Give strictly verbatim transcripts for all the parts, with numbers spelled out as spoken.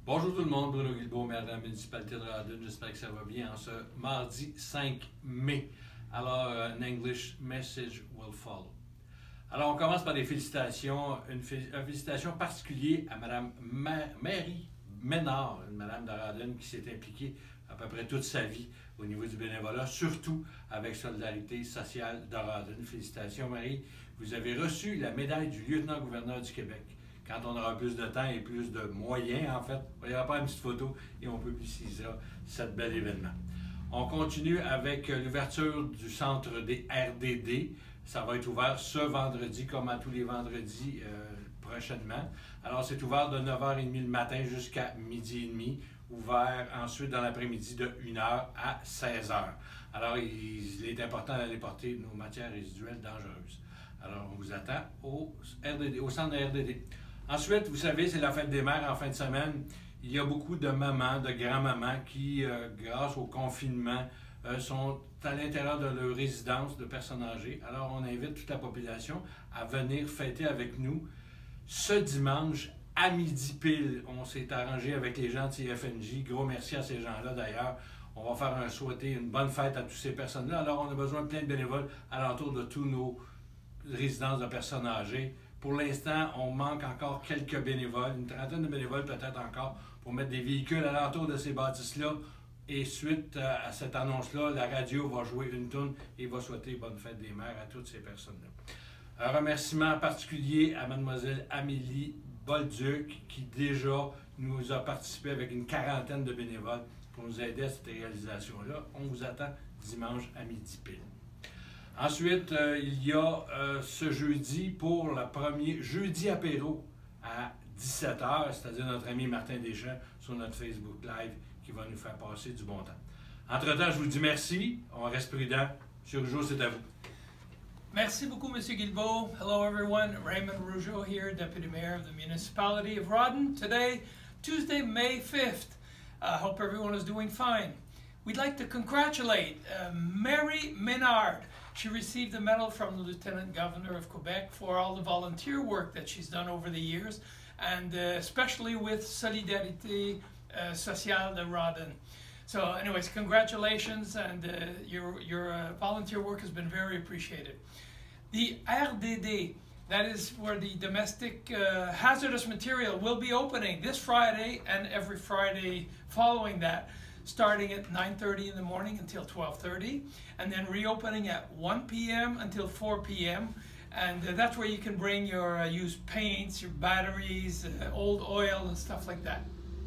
Bonjour tout le monde, Bruno Guilbeault, maire de la municipalité de Rawdon. J'espère que ça va bien en ce mardi cinq mai. Alors, uh, an English message will follow. Alors, on commence par des félicitations. Une, fé une félicitation particulière à Mme Ma Mary Ménard, une Madame de Rawdon qui s'est impliquée à peu près toute sa vie au niveau du bénévolat, surtout avec Solidarité sociale de Rawdon. Félicitations, Marie. Vous avez reçu la médaille du lieutenant-gouverneur du Québec. Quand on aura plus de temps et plus de moyens, en fait, il y aura pas une petite photo et on publicisera cet bel événement. On continue avec l'ouverture du centre des R D D. Ça va être ouvert ce vendredi, comme à tous les vendredis euh, prochainement. Alors, c'est ouvert de neuf heures trente le matin jusqu'à midi et demi. Ouvert ensuite dans l'après-midi de une heure à seize heures. Alors, il est important d'aller porter nos matières résiduelles dangereuses. Alors, on vous attend au R D D, au centre de R D D. Ensuite, vous savez, c'est la fête des mères en fin de semaine. Il y a beaucoup de mamans, de grands-mamans qui, euh, grâce au confinement, euh, sont à l'intérieur de leur résidence de personnes âgées. Alors, on invite toute la population à venir fêter avec nous ce dimanche à midi pile. On s'est arrangé avec les gens de C F N J. Gros merci à ces gens-là d'ailleurs. On va faire un souhaiter une bonne fête à toutes ces personnes-là. Alors, on a besoin de plein de bénévoles alentour de tous nos résidences de personnes âgées. Pour l'instant, on manque encore quelques bénévoles, une trentaine de bénévoles peut-être encore, pour mettre des véhicules alentour de ces bâtisses-là. Et suite à cette annonce-là, la radio va jouer une tourne et va souhaiter bonne fête des mères à toutes ces personnes-là. Un remerciement particulier à Mademoiselle Amélie Bolduc, qui déjà nous a participé avec une quarantaine de bénévoles pour nous aider à cette réalisation-là. On vous attend dimanche à midi pile. Ensuite, euh, il y a euh, ce jeudi pour le premier jeudi apéro à dix-sept heures, c'est-à-dire notre ami Martin Deschamps sur notre Facebook Live qui va nous faire passer du bon temps. Entre-temps, je vous dis merci. On reste prudent. Monsieur Rougeau, c'est à vous. Merci beaucoup, Monsieur Guilbeault. Hello, everyone. Raymond Rougeau here, Deputy Mayor of the Municipality of Rawdon. Today, Tuesday, May fifth. I uh, hope everyone is doing fine. We'd like to congratulate uh, Mary Ménard. She received a medal from the Lieutenant Governor of Quebec for all the volunteer work that she's done over the years, and uh, especially with Solidarité uh, Sociale de Rawdon. So anyways, congratulations, and uh, your, your uh, volunteer work has been very appreciated. The R D D, that is for the domestic uh, hazardous material, will be opening this Friday and every Friday following that, starting at nine thirty in the morning until twelve thirty, and then reopening at one P M until four P M And uh, that's where you can bring your uh, used paints, your batteries, uh, old oil, and stuff like that.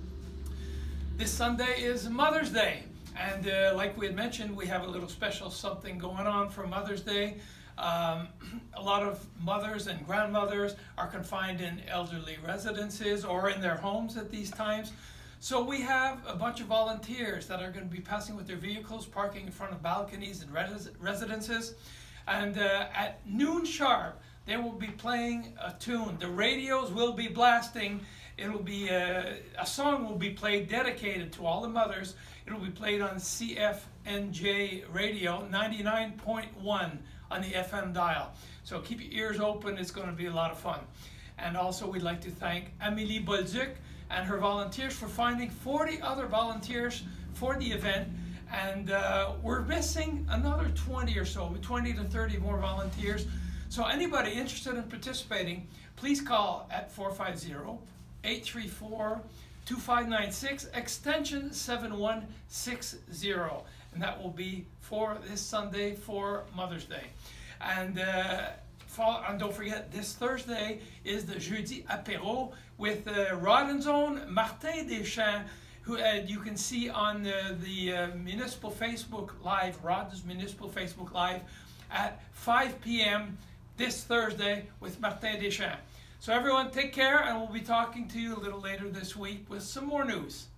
This Sunday is Mother's Day, and uh, like we had mentioned, we have a little special something going on for Mother's Day. Um, a lot of mothers and grandmothers are confined in elderly residences or in their homes at these times. So we have a bunch of volunteers that are going to be passing with their vehicles, parking in front of balconies and res residences. And uh, at noon sharp, they will be playing a tune. The radios will be blasting. It will be a, a song will be played dedicated to all the mothers. It will be played on C F N J radio, ninety-nine point one on the F M dial. So keep your ears open. It's going to be a lot of fun. And also, we'd like to thank Amélie Bolduc and her volunteers for finding forty other volunteers for the event, and uh, we're missing another twenty or so, twenty to thirty more volunteers. So anybody interested in participating, please call at four five zero, eight three four, two five nine six, extension seven one six zero, and that will be for this Sunday for Mother's Day. And uh, And don't forget, this Thursday is the Jeudi Apéro with uh, Rawdon's own Martin Deschamps, who uh, you can see on uh, the uh, Municipal Facebook Live, Rawdon's Municipal Facebook Live, at five P M this Thursday with Martin Deschamps. So everyone, take care, and we'll be talking to you a little later this week with some more news.